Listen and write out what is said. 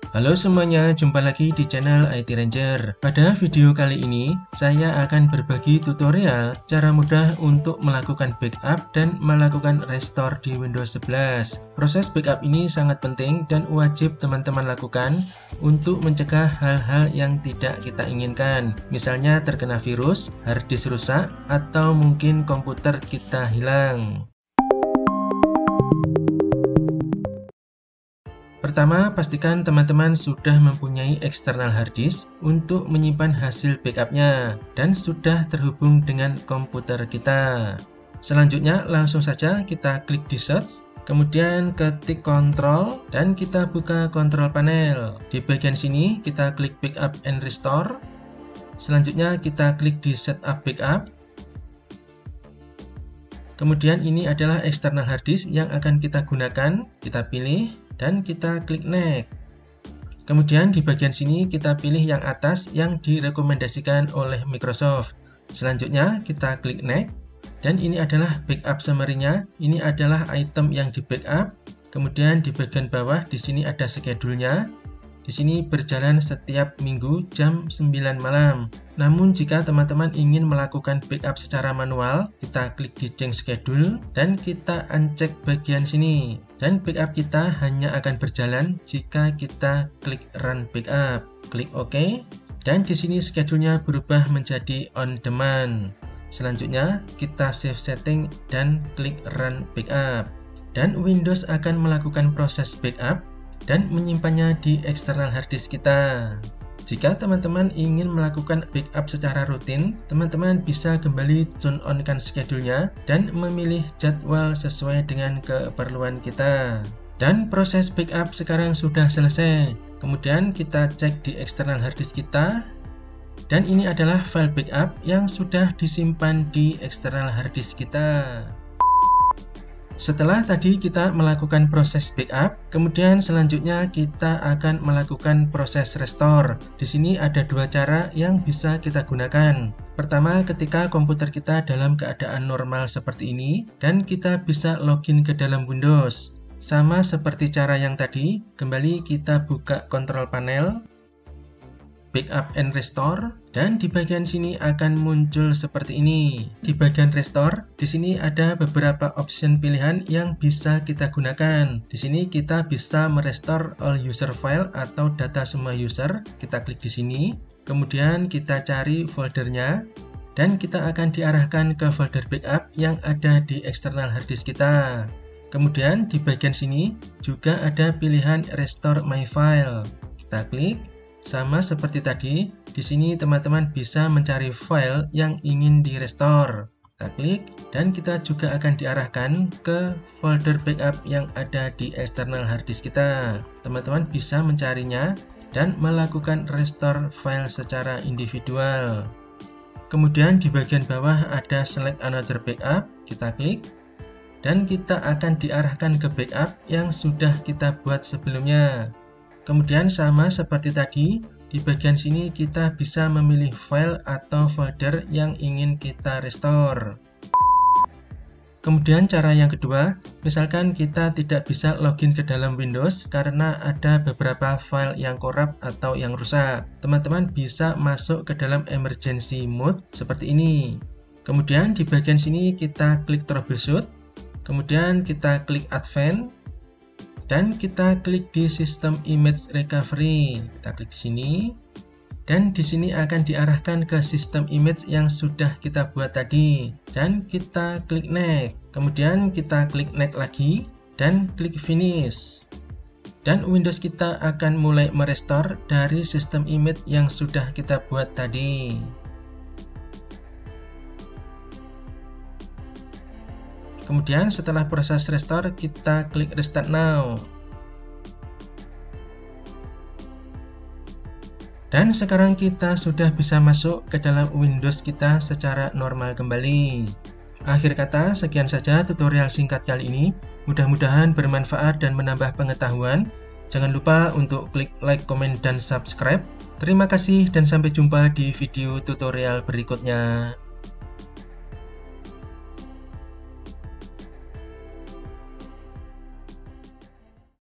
Halo semuanya, jumpa lagi di channel IT Ranger. Pada video kali ini, saya akan berbagi tutorial cara mudah untuk melakukan backup dan melakukan restore di Windows 11. Proses backup ini sangat penting dan wajib teman-teman lakukan untuk mencegah hal-hal yang tidak kita inginkan. Misalnya terkena virus, hard disk rusak, atau mungkin komputer kita hilang. Pertama, pastikan teman-teman sudah mempunyai external hard disk untuk menyimpan hasil backupnya dan sudah terhubung dengan komputer kita. Selanjutnya, langsung saja kita klik di search, kemudian ketik control dan kita buka control panel. Di bagian sini kita klik backup and restore. Selanjutnya kita klik di setup backup. Kemudian ini adalah external hard disk yang akan kita gunakan. Kita pilih dan kita klik next. Kemudian di bagian sini kita pilih yang atas yang direkomendasikan oleh Microsoft. Selanjutnya kita klik next dan ini adalah backup summary-nya. Ini adalah item yang di backup. Kemudian di bagian bawah di sini ada schedule-nya. Di sini berjalan setiap minggu jam 9 malam. Namun jika teman-teman ingin melakukan backup secara manual, kita klik di change schedule dan kita uncheck bagian sini. Dan backup kita hanya akan berjalan jika kita klik run backup. Klik OK. Dan di sini schedule-nya berubah menjadi on demand. Selanjutnya kita save setting dan klik run backup. Dan Windows akan melakukan proses backup dan menyimpannya di external hard disk kita. Jika teman-teman ingin melakukan backup secara rutin, teman-teman bisa kembali turn on-kan schedule-nya dan memilih jadwal sesuai dengan keperluan kita. Dan proses backup sekarang sudah selesai. Kemudian kita cek di external hard disk kita. Dan ini adalah file backup yang sudah disimpan di external hard disk kita. Setelah tadi kita melakukan proses backup, kemudian selanjutnya kita akan melakukan proses restore. Di sini ada dua cara yang bisa kita gunakan. Pertama, ketika komputer kita dalam keadaan normal seperti ini, dan kita bisa login ke dalam Windows. Sama seperti cara yang tadi, kembali kita buka control panel, backup and restore, dan di bagian sini akan muncul seperti ini. Di bagian restore, di sini ada beberapa option pilihan yang bisa kita gunakan. Di sini kita bisa merestore all user file atau data semua user. Kita klik di sini, kemudian kita cari foldernya, dan kita akan diarahkan ke folder backup yang ada di external hard disk kita. Kemudian di bagian sini juga ada pilihan restore my file. Kita klik. Sama seperti tadi, di sini teman-teman bisa mencari file yang ingin di-restore. Kita klik dan kita juga akan diarahkan ke folder backup yang ada di external hard disk kita. Teman-teman bisa mencarinya dan melakukan restore file secara individual. Kemudian di bagian bawah ada select another backup, kita klik dan kita akan diarahkan ke backup yang sudah kita buat sebelumnya. Kemudian sama seperti tadi, di bagian sini kita bisa memilih file atau folder yang ingin kita restore. Kemudian cara yang kedua, misalkan kita tidak bisa login ke dalam Windows karena ada beberapa file yang korup atau yang rusak. Teman-teman bisa masuk ke dalam emergency mode seperti ini. Kemudian di bagian sini kita klik troubleshoot, kemudian kita klik advanced, dan kita klik di System Image Recovery. Kita klik di sini. Dan di sini akan diarahkan ke sistem image yang sudah kita buat tadi. Dan kita klik next. Kemudian kita klik next lagi dan klik finish. Dan Windows kita akan mulai merestore dari sistem image yang sudah kita buat tadi. Kemudian setelah proses restore, kita klik restart now. Dan sekarang kita sudah bisa masuk ke dalam Windows kita secara normal kembali. Akhir kata, sekian saja tutorial singkat kali ini. Mudah-mudahan bermanfaat dan menambah pengetahuan. Jangan lupa untuk klik like, komen, dan subscribe. Terima kasih dan sampai jumpa di video tutorial berikutnya.